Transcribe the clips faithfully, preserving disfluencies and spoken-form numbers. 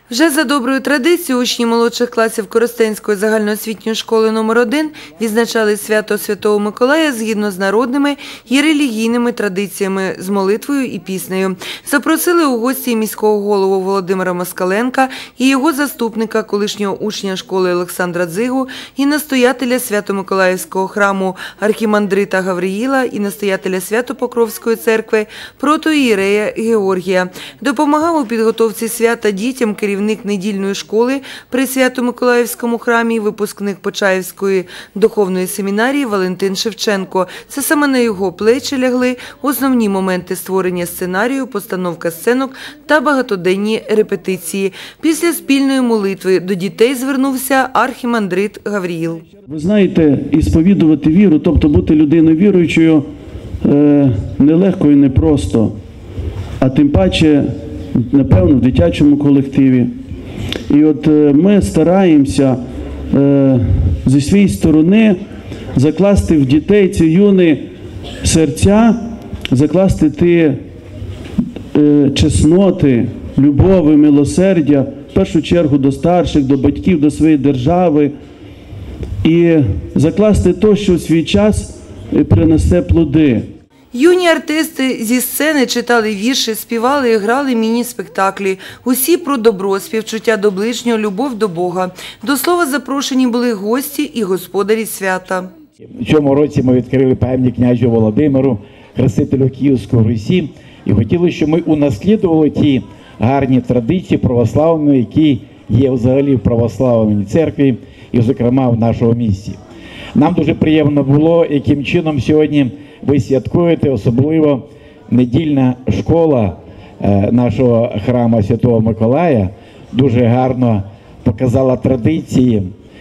Вже за доброю традицією учні молодших класів Коростенської загальноосвітньої школи номер один відзначали свято Святого Миколая згідно з народними і релігійними традиціями, з молитвою і піснею. Запросили у гості міського голову Володимира Москаленка і його заступника, колишнього учня школи Олександра Дзигу, і настоятеля Свято-Миколаївського храму архімандрита Гавриїла, і настоятеля Свято-Покровської церкви протоієрея Георгія. Допомагав у підготовці свята дітям керівник Керівник недільної школи при Свято-Миколаївському храмі, випускник Почаївської духовної семінарії Валентин Шевченко. Це саме на його плечі лягли основні моменти створення сценарію, постановка сценок та багатоденні репетиції. Після спільної молитви до дітей звернувся архімандрит Гавриїл. Ви знаєте, і сповідувати віру, тобто бути людиною віруючою, нелегко і непросто, а тим паче, напевно, в дитячому колективі. І от ми стараємося е, зі своєї сторони закласти в дітей ці юні серця, закласти ті е, чесноти, любові, милосердя, в першу чергу до старших, до батьків, до своєї держави, і закласти те, що в свій час принесе плоди. Юні артисти зі сцени читали вірші, співали і грали міні-спектаклі. Усі про добро, співчуття до ближнього, любов до Бога. До слова запрошені були гості і господарі свята. В цьому році ми відкрили пам'ятник князю Володимиру, хрестителю Київської Русі, і хотіли, щоб ми унаслідували ті гарні традиції православної, які є взагалі в православній церкві і, зокрема, в нашому місті. Нам дуже приємно було, яким чином сьогодні ви святкуєте, особливо недільна школа нашого храму Святого Миколая дуже гарно показала традиції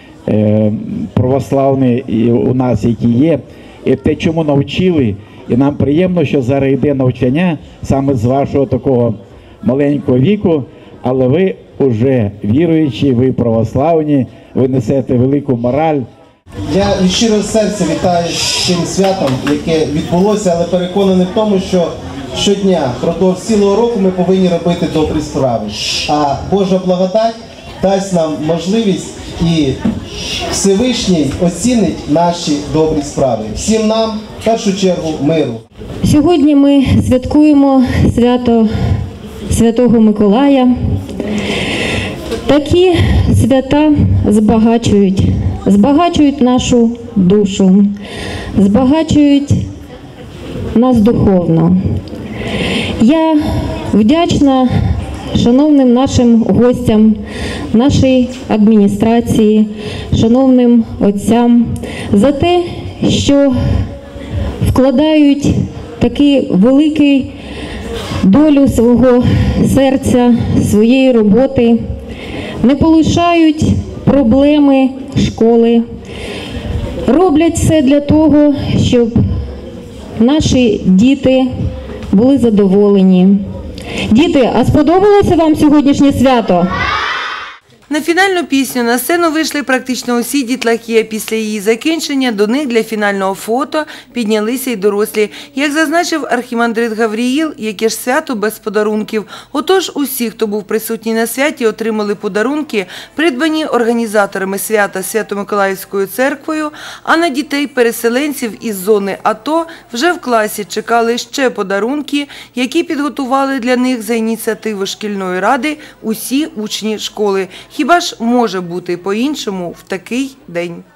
православні у нас, які є, і те, чому навчили. І нам приємно, що зараз йде навчання саме з вашого такого маленького віку, але ви вже віруючі, ви православні, ви несете велику мораль. Я від щирого серця вітаю з цим святом, яке відбулося, але переконаний в тому, що щодня, впродовж цілого року ми повинні робити добрі справи. А Божа благодать дасть нам можливість і Всевишній оцінить наші добрі справи. Всім нам, в першу чергу, миру. Сьогодні ми святкуємо свято Святого Миколая. Такі свята збагачують. Збагачують нашу душу, збагачують нас духовно. Я вдячна шановним нашим гостям, нашій адміністрації, шановним отцям за те, що вкладають такий великий долю свого серця, своєї роботи, не полишають проблеми школи, роблять все для того, щоб наші діти були задоволені. Діти, а сподобалося вам сьогоднішнє свято? На фінальну пісню на сцену вийшли практично усі дітлахи, а після її закінчення до них для фінального фото піднялися й дорослі. Як зазначив архімандрит Гавриїл, яке ж свято без подарунків. Отож, усі, хто був присутній на святі, отримали подарунки, придбані організаторами свята Свято-Миколаївською церквою, а на дітей-переселенців із зони АТО вже в класі чекали ще подарунки, які підготували для них за ініціативи шкільної ради усі учні школи. Хіба ж може бути по-іншому в такий день?